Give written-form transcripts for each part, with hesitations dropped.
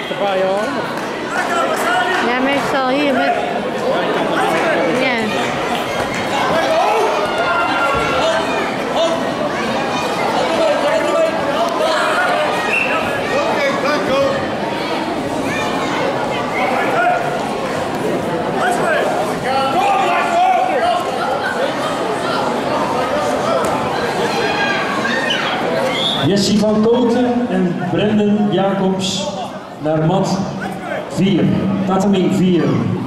dichterbij hoor. Ja, meestal hier met... Ja. Jessie van Koten en Brendan Jacobs naar mat 4, Tatami 4.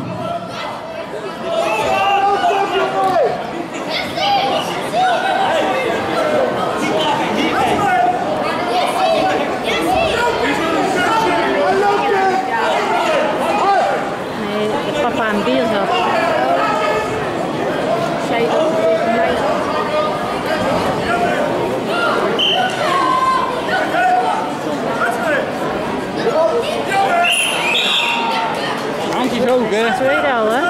Nee, dat papa aan bier zat. Zij ook tegen mij. Handjes ook hè. Tweede al hè.